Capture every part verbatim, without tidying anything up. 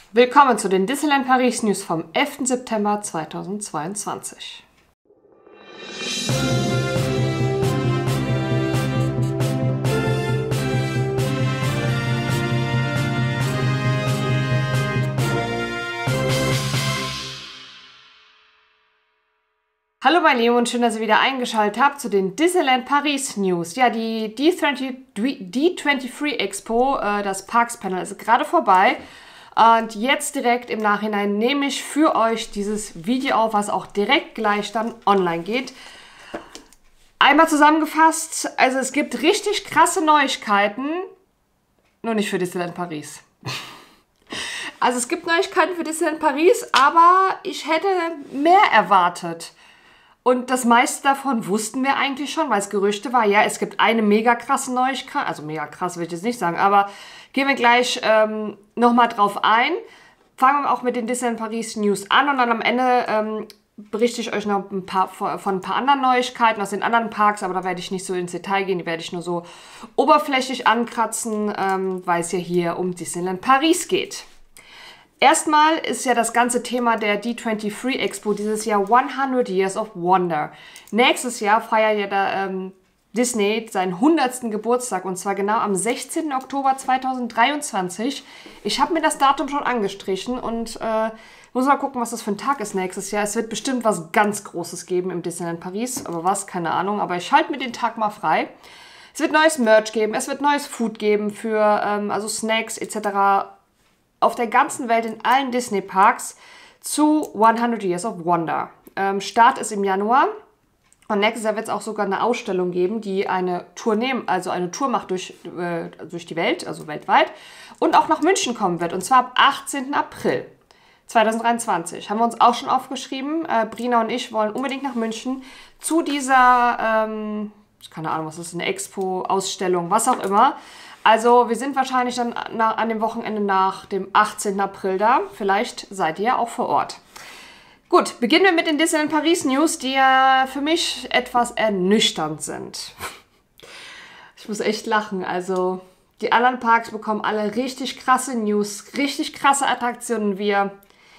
Willkommen zu den Disneyland Paris News vom elften September zweitausendzweiundzwanzig. Hallo meine Lieben und schön, dass ihr wieder eingeschaltet habt zu den Disneyland Paris News. Ja, die D dreiundzwanzig Expo, äh, das Parks Panel, ist gerade vorbei. Und jetzt direkt im Nachhinein nehme ich für euch dieses Video auf, was auch direkt gleich dann online geht. Einmal zusammengefasst, also es gibt richtig krasse Neuigkeiten, nur nicht für Disneyland Paris. Also es gibt Neuigkeiten für Disneyland Paris, aber ich hätte mehr erwartet. Und das meiste davon wussten wir eigentlich schon, weil es Gerüchte war. Ja, es gibt eine mega krasse Neuigkeit, also mega krass will ich jetzt nicht sagen, aber gehen wir gleich ähm, nochmal drauf ein. Fangen wir auch mit den Disneyland Paris News an und dann am Ende ähm, berichte ich euch noch ein paar, von ein paar anderen Neuigkeiten aus den anderen Parks, aber da werde ich nicht so ins Detail gehen, die werde ich nur so oberflächlich ankratzen, ähm, weil es ja hier um Disneyland Paris geht. Erstmal ist ja das ganze Thema der D dreiundzwanzig Expo dieses Jahr hundert Years of Wonder. Nächstes Jahr feiert ja da ähm, Disney seinen hundertsten Geburtstag und zwar genau am sechzehnten Oktober zweitausenddreiundzwanzig. Ich habe mir das Datum schon angestrichen und äh, muss mal gucken, was das für ein Tag ist nächstes Jahr. Es wird bestimmt was ganz Großes geben im Disneyland Paris, aber was, keine Ahnung. Aber ich halte mir den Tag mal frei. Es wird neues Merch geben, es wird neues Food geben für ähm, also Snacks et cetera auf der ganzen Welt in allen Disney-Parks zu hundert Years of Wonder. Ähm, Start ist im Januar und nächstes Jahr wird es auch sogar eine Ausstellung geben, die eine Tour nehmen, also eine Tour macht durch, äh, durch die Welt, also weltweit und auch nach München kommen wird und zwar am achtzehnten April zweitausenddreiundzwanzig. Haben wir uns auch schon aufgeschrieben. Äh, Brina und ich wollen unbedingt nach München zu dieser, ähm, keine Ahnung, was ist, eine Expo, Ausstellung, was auch immer. Also wir sind wahrscheinlich dann nach, an dem Wochenende nach dem achtzehnten April da. Vielleicht seid ihr ja auch vor Ort. Gut, beginnen wir mit den Disneyland Paris News, die ja für mich etwas ernüchternd sind. Ich muss echt lachen. Also die anderen Parks bekommen alle richtig krasse News, richtig krasse Attraktionen. Wir...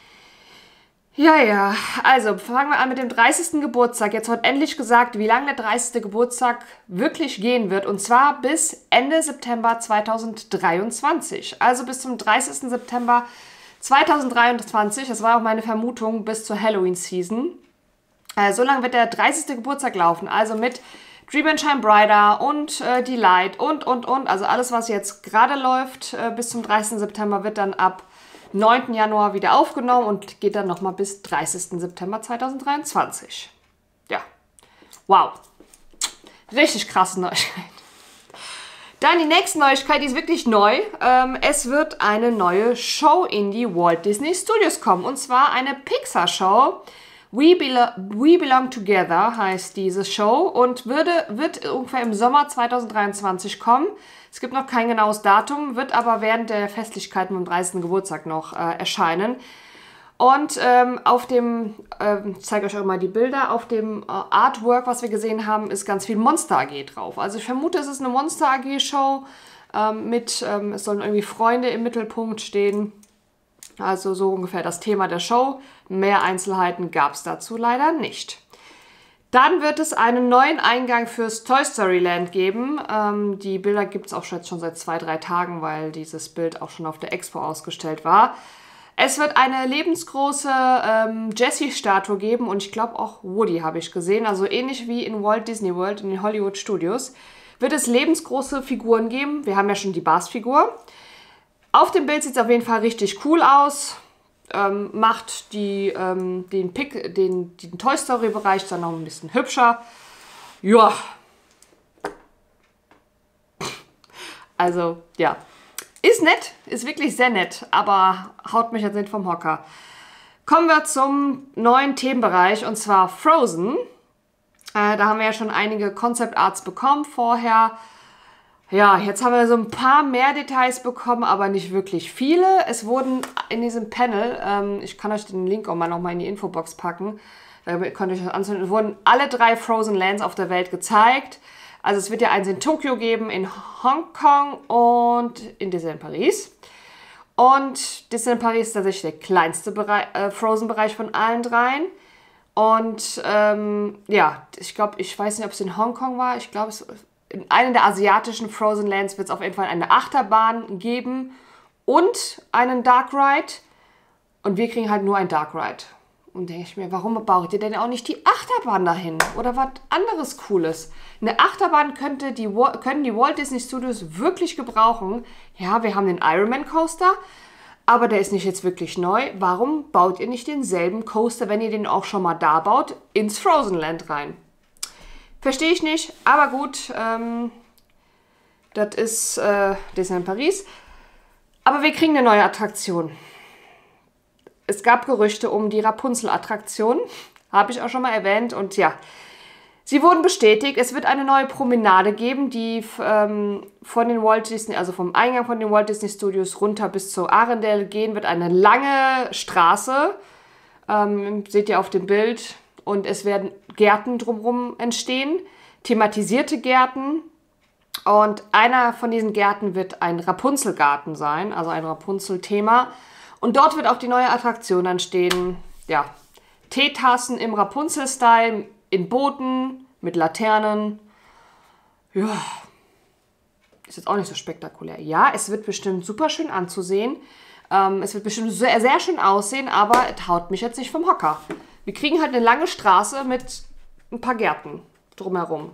Ja, ja, also fangen wir an mit dem dreißigsten Geburtstag. Jetzt wird endlich gesagt, wie lange der dreißigste Geburtstag wirklich gehen wird. Und zwar bis Ende September zweitausenddreiundzwanzig. Also bis zum dreißigsten September zweitausenddreiundzwanzig. Das war auch meine Vermutung bis zur Halloween-Season. Äh, so lange wird der dreißigste Geburtstag laufen. Also mit Dream and Shine Brighter und äh, Delight und, und, und. Also alles, was jetzt gerade läuft äh, bis zum dreißigsten September, wird dann ab neunten Januar wieder aufgenommen und geht dann nochmal bis dreißigsten September zweitausenddreiundzwanzig. Ja, wow. Richtig krasse Neuigkeit. Dann die nächste Neuigkeit, die ist wirklich neu. Ähm, es wird eine neue Show in die Walt Disney Studios kommen. Und zwar eine Pixar-Show. We, Belo We Belong Together heißt diese Show und würde, wird ungefähr im Sommer zweitausenddreiundzwanzig kommen. Es gibt noch kein genaues Datum, wird aber während der Festlichkeiten vom dreißigsten Geburtstag noch äh, erscheinen. Und ähm, auf dem, äh, ich zeige euch auch mal die Bilder, auf dem äh, Artwork, was wir gesehen haben, ist ganz viel Monster A G drauf. Also ich vermute, es ist eine Monster A G Show ähm, mit, ähm, es sollen irgendwie Freunde im Mittelpunkt stehen. Also so ungefähr das Thema der Show. Mehr Einzelheiten gab es dazu leider nicht. Dann wird es einen neuen Eingang fürs Toy Story Land geben. Ähm, die Bilder gibt es auch schon, schon seit zwei, drei Tagen, weil dieses Bild auch schon auf der Expo ausgestellt war. Es wird eine lebensgroße ähm, Jessie-Statue geben und ich glaube auch Woody habe ich gesehen. Also ähnlich wie in Walt Disney World, in den Hollywood Studios, wird es lebensgroße Figuren geben. Wir haben ja schon die Bars-Figur. Auf dem Bild sieht es auf jeden Fall richtig cool aus. Ähm, macht die, ähm, den, Pick, den, den Toy Story Bereich dann noch ein bisschen hübscher. Ja. Also, ja. Ist nett, ist wirklich sehr nett, aber haut mich jetzt nicht vom Hocker. Kommen wir zum neuen Themenbereich und zwar Frozen. Äh, da haben wir ja schon einige Concept Arts bekommen vorher. Ja, jetzt haben wir so ein paar mehr Details bekommen, aber nicht wirklich viele. Es wurden in diesem Panel, ähm, ich kann euch den Link auch mal nochmal in die Infobox packen, da könnt ihr euch das ansehen, es wurden alle drei Frozen Lands auf der Welt gezeigt. Also es wird ja eins in Tokio geben, in Hongkong und in Disneyland Paris. Und Disneyland Paris ist tatsächlich der kleinste Bereich, äh, Frozen-Bereich von allen dreien. Und ähm, ja, ich glaube, ich weiß nicht, ob es in Hongkong war. Ich glaube, in einem der asiatischen Frozen Lands wird es auf jeden Fall eine Achterbahn geben und einen Dark Ride. Und wir kriegen halt nur ein Dark Ride. Und denke ich mir, warum baut ihr denn auch nicht die Achterbahn dahin? Oder was anderes Cooles? Eine Achterbahn könnte die, können die Walt Disney Studios wirklich gebrauchen. Ja, wir haben den Iron Man Coaster, aber der ist nicht jetzt wirklich neu. Warum baut ihr nicht denselben Coaster, wenn ihr den auch schon mal da baut, ins Frozen Land rein? Verstehe ich nicht, aber gut. Ähm, das ist äh, Disneyland Paris. Aber wir kriegen eine neue Attraktion. Es gab Gerüchte um die Rapunzel-Attraktion, habe ich auch schon mal erwähnt. Und ja, sie wurden bestätigt. Es wird eine neue Promenade geben, die ähm, von den Walt Disney, also vom Eingang von den Walt Disney Studios runter bis zur Arendelle gehen wird. Eine lange Straße, ähm, seht ihr auf dem Bild. Und es werden Gärten drumherum entstehen, thematisierte Gärten. Und einer von diesen Gärten wird ein Rapunzelgarten sein, also ein Rapunzel-Thema. Und dort wird auch die neue Attraktion entstehen. Ja, Teetassen im Rapunzel-Style, in Booten, mit Laternen. Ja, ist jetzt auch nicht so spektakulär. Ja, es wird bestimmt super schön anzusehen. Ähm, es wird bestimmt sehr, sehr schön aussehen, aber es haut mich jetzt nicht vom Hocker. Wir kriegen halt eine lange Straße mit ein paar Gärten drumherum.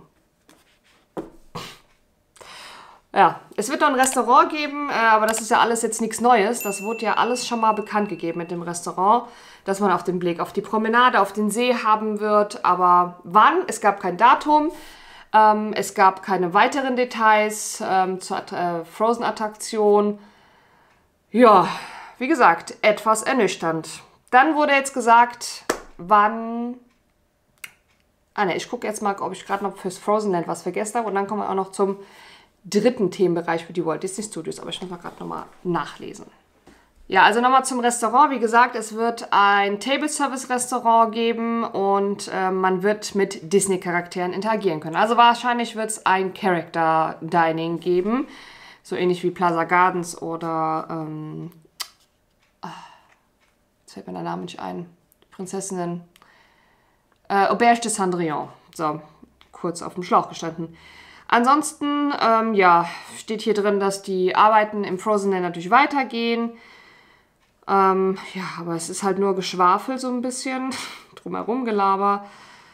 Ja, es wird noch ein Restaurant geben, äh, aber das ist ja alles jetzt nichts Neues. Das wurde ja alles schon mal bekannt gegeben mit dem Restaurant, dass man auf den Blick auf die Promenade, auf den See haben wird. Aber wann? Es gab kein Datum. Ähm, es gab keine weiteren Details ähm, zur äh, Frozen-Attraktion. Ja, wie gesagt, etwas ernüchternd. Dann wurde jetzt gesagt, wann... Ah ne, ich gucke jetzt mal, ob ich gerade noch fürs Frozen Land was vergessen habe. Und dann kommen wir auch noch zum dritten Themenbereich für die Walt Disney Studios. Aber ich muss mal gerade nochmal nachlesen. Ja, also nochmal zum Restaurant. Wie gesagt, es wird ein Table-Service-Restaurant geben und äh, man wird mit Disney-Charakteren interagieren können. Also wahrscheinlich wird es ein Character-Dining geben. So ähnlich wie Plaza Gardens oder... Ähm, jetzt fällt mir der Name nicht ein. Prinzessinnen... Äh, Auberge de Cendrillon. So, kurz auf dem Schlauch gestanden. Ansonsten, ähm, ja, steht hier drin, dass die Arbeiten im Frozen Land natürlich weitergehen. Ähm, ja, aber es ist halt nur Geschwafel so ein bisschen. Drumherum Gelaber.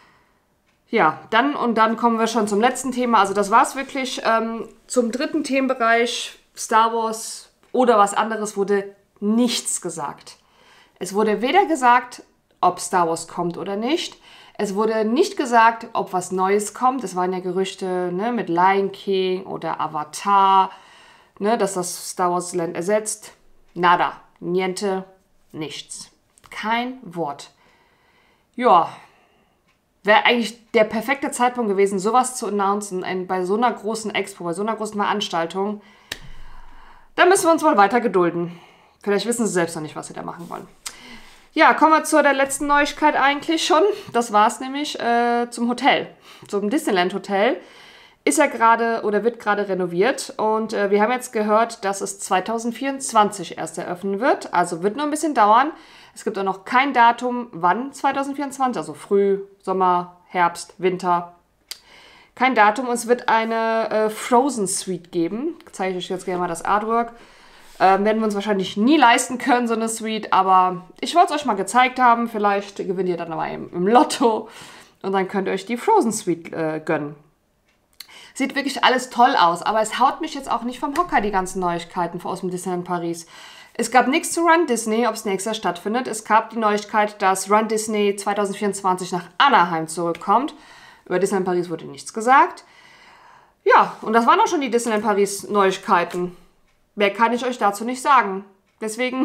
Ja, dann und dann kommen wir schon zum letzten Thema. Also das war es wirklich. Ähm, zum dritten Themenbereich Star Wars oder was anderes wurde nichts gesagt. Es wurde weder gesagt, ob Star Wars kommt oder nicht. Es wurde nicht gesagt, ob was Neues kommt. Es waren ja Gerüchte, ne, mit Lion King oder Avatar, ne, dass das Star Wars Land ersetzt. Nada, niente, nichts. Kein Wort. Ja, wäre eigentlich der perfekte Zeitpunkt gewesen, sowas zu announcen ein, bei so einer großen Expo, bei so einer großen Veranstaltung. Da müssen wir uns wohl weiter gedulden. Vielleicht wissen sie selbst noch nicht, was sie da machen wollen. Ja, kommen wir zu der letzten Neuigkeit eigentlich schon. Das war es nämlich äh, zum Hotel, zum Disneyland Hotel. Ist ja gerade oder wird gerade renoviert und äh, wir haben jetzt gehört, dass es zweitausendvierundzwanzig erst eröffnen wird. Also wird noch ein bisschen dauern. Es gibt auch noch kein Datum, wann zweitausendvierundzwanzig, also Früh, Sommer, Herbst, Winter. Kein Datum. Und es wird eine äh, Frozen Suite geben. Ich zeige euch jetzt gerne mal das Artwork. Ähm, werden wir uns wahrscheinlich nie leisten können, so eine Suite. Aber ich wollte es euch mal gezeigt haben. Vielleicht gewinnt ihr dann mal im, im Lotto. Und dann könnt ihr euch die Frozen Suite äh, gönnen. Sieht wirklich alles toll aus. Aber es haut mich jetzt auch nicht vom Hocker, die ganzen Neuigkeiten aus dem Disneyland Paris. Es gab nichts zu Run Disney, ob es nächstes Jahr stattfindet. Es gab die Neuigkeit, dass Run Disney zweitausendvierundzwanzig nach Anaheim zurückkommt. Über Disneyland Paris wurde nichts gesagt. Ja, und das waren auch schon die Disneyland Paris Neuigkeiten. Mehr kann ich euch dazu nicht sagen. Deswegen,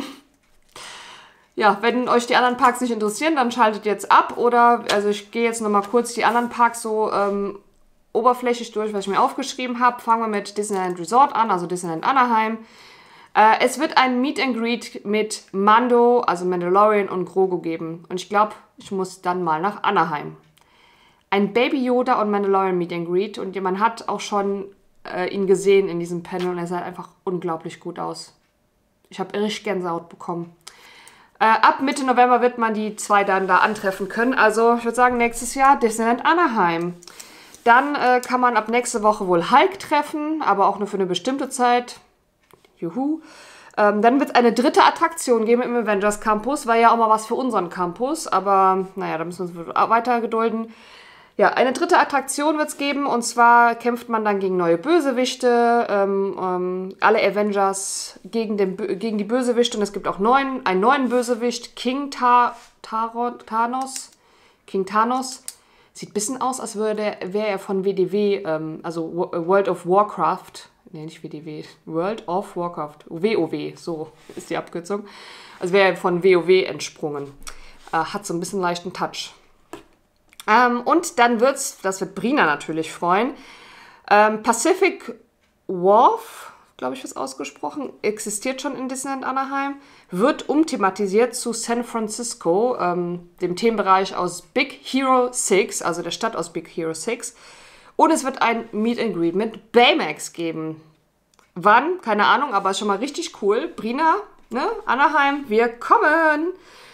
ja, wenn euch die anderen Parks nicht interessieren, dann schaltet jetzt ab. Oder, also ich gehe jetzt nochmal kurz die anderen Parks so ähm, oberflächlich durch, was ich mir aufgeschrieben habe. Fangen wir mit Disneyland Resort an, also Disneyland Anaheim. Äh, es wird ein Meet and Greet mit Mando, also Mandalorian und Grogu geben. Und ich glaube, ich muss dann mal nach Anaheim. Ein Baby Yoda und Mandalorian Meet and Greet. Und man hat auch schon äh, ihn gesehen in diesem Panel und er sah einfach unglaublich gut aus. Ich habe richtig Gänsehaut bekommen. Äh, ab Mitte November wird man die zwei dann da antreffen können. Also ich würde sagen, nächstes Jahr Disneyland Anaheim. Dann äh, kann man ab nächste Woche wohl Hulk treffen, aber auch nur für eine bestimmte Zeit. Juhu. Ähm, dann wird es eine dritte Attraktion geben im Avengers Campus. War ja auch mal was für unseren Campus, aber naja, da müssen wir uns weiter gedulden. Ja, eine dritte Attraktion wird es geben, und zwar kämpft man dann gegen neue Bösewichte, ähm, ähm, alle Avengers gegen, den, gegen die Bösewichte, und es gibt auch neuen, einen neuen Bösewicht, King Ta Taron Thanos. King Thanos. Sieht ein bisschen aus, als wäre er von W D W, ähm, also World of Warcraft, ne, nicht W D W, World of Warcraft, W O W, so ist die Abkürzung. Also wäre er von W O W entsprungen. Äh, hat so ein bisschen leichten Touch. Ähm, und dann wird's, das wird Brina natürlich freuen, ähm, Pacific Wharf, glaube ich, wird ausgesprochen, existiert schon in Disneyland Anaheim, wird umthematisiert zu San Francisco, ähm, dem Themenbereich aus Big Hero sechs, also der Stadt aus Big Hero sechs. Und es wird ein Meet and Greet mit Baymax geben. Wann? Keine Ahnung, aber ist schon mal richtig cool. Brina, ne? Anaheim, wir kommen!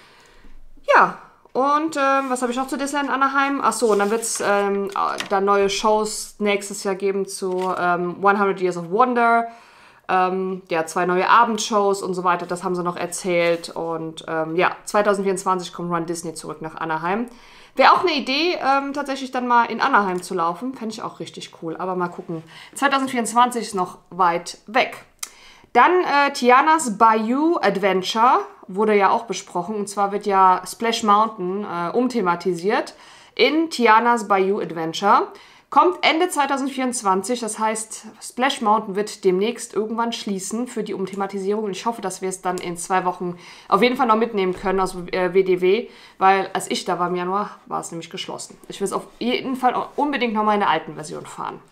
Ja. Und ähm, was habe ich noch zu Disneyland Anaheim? Achso, und dann wird es ähm, dann neue Shows nächstes Jahr geben zu ähm, hundert Years of Wonder. Ähm, ja, zwei neue Abendshows und so weiter, das haben sie noch erzählt. Und ähm, ja, zwanzig vierundzwanzig kommt Run Disney zurück nach Anaheim. Wäre auch eine Idee, ähm, tatsächlich dann mal in Anaheim zu laufen. Fände ich auch richtig cool, aber mal gucken. zwanzig vierundzwanzig ist noch weit weg. Dann äh, Tiana's Bayou Adventure wurde ja auch besprochen. Und zwar wird ja Splash Mountain äh, umthematisiert in Tiana's Bayou Adventure. Kommt Ende zwanzig vierundzwanzig, das heißt, Splash Mountain wird demnächst irgendwann schließen für die Umthematisierung. Und ich hoffe, dass wir es dann in zwei Wochen auf jeden Fall noch mitnehmen können aus äh, W D W. Weil als ich da war im Januar, war es nämlich geschlossen. Ich will es auf jeden Fall unbedingt nochmal in der alten Version fahren.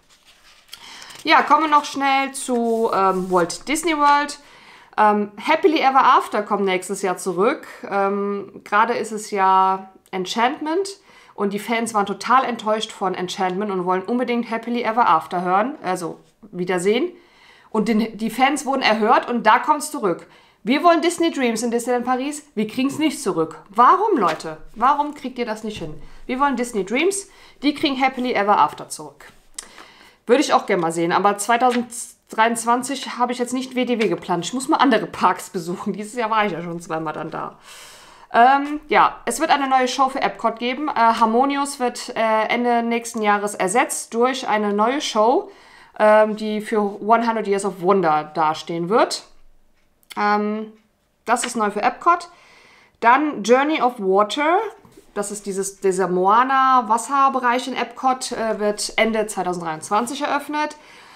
Ja, kommen wir noch schnell zu ähm, Walt Disney World. Ähm, Happily Ever After kommt nächstes Jahr zurück. Ähm, Gerade ist es ja Enchantment und die Fans waren total enttäuscht von Enchantment und wollen unbedingt Happily Ever After hören, also wiedersehen. Und den, die Fans wurden erhört und da kommt es zurück. Wir wollen Disney Dreams in Disneyland Paris, wir kriegen es nicht zurück. Warum, Leute? Warum kriegt ihr das nicht hin? Wir wollen Disney Dreams, die kriegen Happily Ever After zurück. Würde ich auch gerne mal sehen, aber zwanzig dreiundzwanzig habe ich jetzt nicht W D W geplant. Ich muss mal andere Parks besuchen. Dieses Jahr war ich ja schon zweimal dann da. Ähm, ja, es wird eine neue Show für Epcot geben. Äh, Harmonious wird äh, Ende nächsten Jahres ersetzt durch eine neue Show, ähm, die für hundert Years of Wonder dastehen wird. Ähm, das ist neu für Epcot. Dann Journey of Water. Das ist dieses, dieser Moana-Wasserbereich in Epcot, äh, wird Ende zwanzig dreiundzwanzig eröffnet.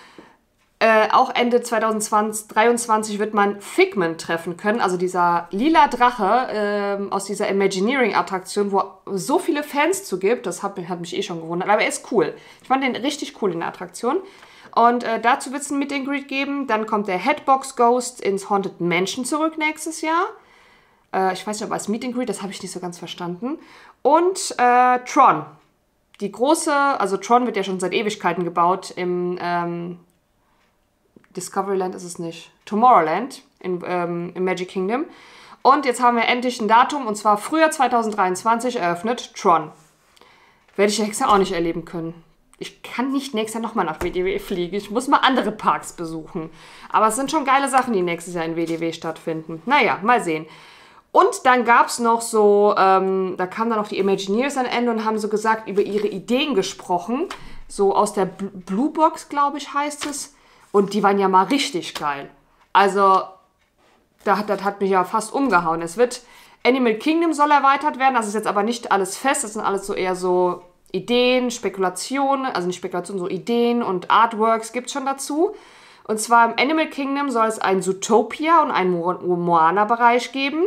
Äh, auch Ende zwanzig dreiundzwanzig wird man Figment treffen können, also dieser lila Drache äh, aus dieser Imagineering-Attraktion, wo so viele Fans zu gibt. Das hat, hat mich eh schon gewundert, aber er ist cool. Ich fand den richtig cool in der Attraktion. Und äh, dazu wird es ein Meet and Greet geben. Dann kommt der Hatbox Ghost ins Haunted Mansion zurück nächstes Jahr. Ich weiß nicht, ob als Meet and Greet, das habe ich nicht so ganz verstanden. Und äh, Tron. Die große, also Tron wird ja schon seit Ewigkeiten gebaut im ähm, Discoveryland ist es nicht. Tomorrowland in, ähm, im Magic Kingdom. Und jetzt haben wir endlich ein Datum, und zwar Frühjahr zwanzig dreiundzwanzig eröffnet Tron. Werde ich nächstes Jahr auch nicht erleben können. Ich kann nicht nächstes Jahr nochmal nach W D W fliegen. Ich muss mal andere Parks besuchen. Aber es sind schon geile Sachen, die nächstes Jahr in W D W stattfinden. Naja, mal sehen. Und dann gab es noch so, ähm, da kamen dann noch die Imagineers an Ende und haben so gesagt, über ihre Ideen gesprochen. So aus der Blue Box, glaube ich, heißt es. Und die waren ja mal richtig geil. Also, das, das hat mich ja fast umgehauen. Es wird, Animal Kingdom soll erweitert werden. Das ist jetzt aber nicht alles fest. Das sind alles so eher so Ideen, Spekulationen. Also nicht Spekulationen, so Ideen und Artworks gibt es schon dazu. Und zwar im Animal Kingdom soll es ein Zootopia und einen Mo Moana-Bereich geben.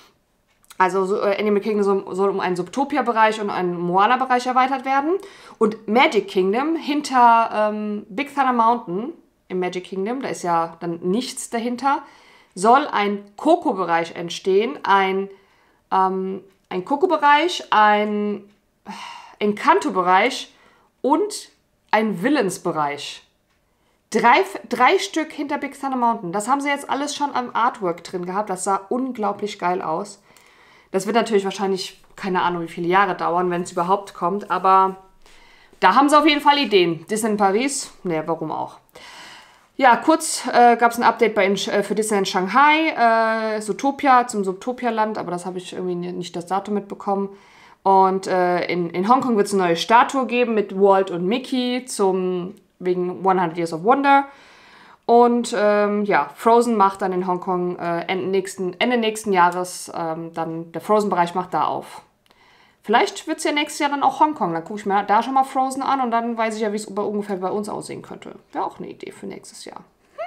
Also so, äh, Animal Kingdom soll, soll um einen Zootopia-Bereich und einen Moana-Bereich erweitert werden. Und Magic Kingdom hinter ähm, Big Thunder Mountain im Magic Kingdom, da ist ja dann nichts dahinter, soll ein Coco-Bereich entstehen. Ein, ähm, ein Coco-Bereich, ein Encanto-Bereich und ein Villains-Bereich. Drei, drei Stück hinter Big Thunder Mountain. Das haben sie jetzt alles schon am Artwork drin gehabt. Das sah unglaublich geil aus. Das wird natürlich wahrscheinlich, keine Ahnung, wie viele Jahre dauern, wenn es überhaupt kommt. Aber da haben sie auf jeden Fall Ideen. Disney in Paris? Ne, warum auch. Ja, kurz äh, gab es ein Update bei, äh, für Disney in Shanghai. Äh, Zootopia, zum Zootopia-Land. Aber das habe ich irgendwie nicht das Datum mitbekommen. Und äh, in, in Hongkong wird es eine neue Statue geben mit Walt und Mickey zum... wegen hundert Years of Wonder. Und ähm, ja, Frozen macht dann in Hongkong äh, Ende, nächsten, Ende nächsten Jahres ähm, dann der Frozen-Bereich macht da auf. Vielleicht wird es ja nächstes Jahr dann auch Hongkong. Dann gucke ich mir da schon mal Frozen an und dann weiß ich ja, wie es ungefähr bei uns aussehen könnte. Wäre auch eine Idee für nächstes Jahr.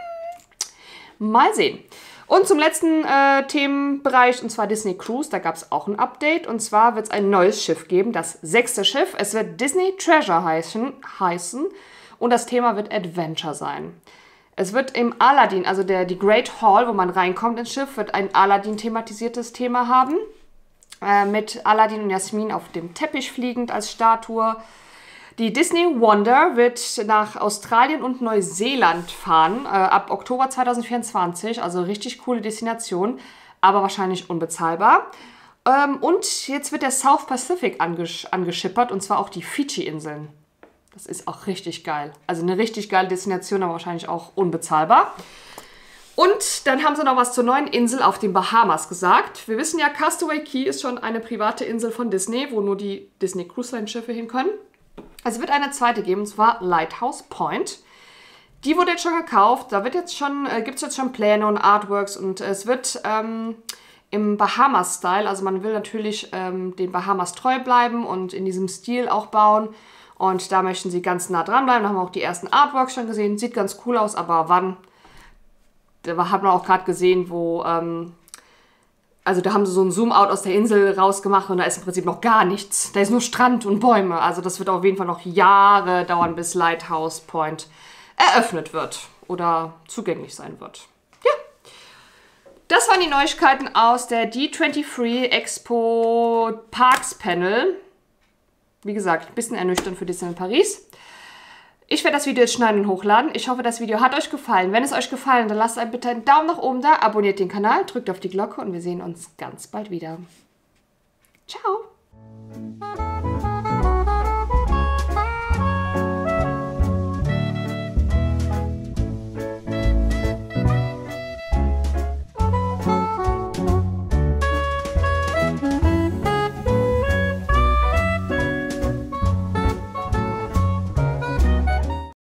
Hm. Mal sehen. Und zum letzten äh, Themenbereich, und zwar Disney Cruise, da gab es auch ein Update. Und zwar wird es ein neues Schiff geben, das sechste Schiff. Es wird Disney Treasure heißen. heißen Und das Thema wird Adventure sein. Es wird im Aladdin, also der, die Great Hall, wo man reinkommt ins Schiff, wird ein Aladdin-thematisiertes Thema haben. Äh, mit Aladdin und Jasmin auf dem Teppich fliegend als Statue. Die Disney Wonder wird nach Australien und Neuseeland fahren, äh, ab Oktober zweitausendvierundzwanzig. Also richtig coole Destination, aber wahrscheinlich unbezahlbar. Ähm, und jetzt wird der South Pacific angesch angeschippert, und zwar auch die Fidschi-Inseln. Das ist auch richtig geil. Also eine richtig geile Destination, aber wahrscheinlich auch unbezahlbar. Und dann haben sie noch was zur neuen Insel auf den Bahamas gesagt. Wir wissen ja, Castaway Cay ist schon eine private Insel von Disney, wo nur die Disney Cruise Line Schiffe hin können. Es wird eine zweite geben, und zwar Lighthouse Point. Die wurde jetzt schon gekauft. Da wird jetzt schon, äh, gibt es jetzt schon Pläne und Artworks. Und es wird ähm, im Bahamas-Style, also man will natürlich ähm, den Bahamas treu bleiben und in diesem Stil auch bauen. Und da möchten sie ganz nah dran bleiben. Da haben wir auch die ersten Artworks schon gesehen. Sieht ganz cool aus, aber wann? Da hat man auch gerade gesehen, wo... Ähm, also da haben sie so ein Zoom-Out aus der Insel rausgemacht und da ist im Prinzip noch gar nichts. Da ist nur Strand und Bäume. Also das wird auf jeden Fall noch Jahre dauern, bis Lighthouse Point eröffnet wird oder zugänglich sein wird. Ja, das waren die Neuigkeiten aus der D dreiundzwanzig Expo Parks Panel. Wie gesagt, ein bisschen ernüchternd für Disneyland Paris. Ich werde das Video jetzt schneiden und hochladen. Ich hoffe, das Video hat euch gefallen. Wenn es euch gefallen hat, dann lasst einen bitte einen Daumen nach oben da, abonniert den Kanal, drückt auf die Glocke und wir sehen uns ganz bald wieder. Ciao!